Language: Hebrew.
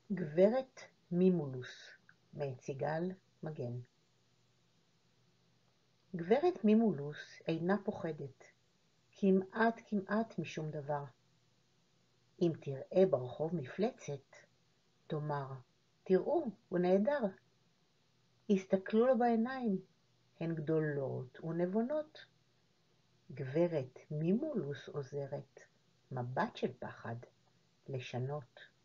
גברת מימולוס, מאת סיגל מגן. גברת מימולוס אינה פוחדת, כמעט משום דבר. אם תראה ברחוב מפלצת, תאמר, תראו, הוא נהדר. הסתכלו לו בעיניים, הן גדולות ונבונות. גברת מימולוס עוזרת, מבט של פחד, לשנות.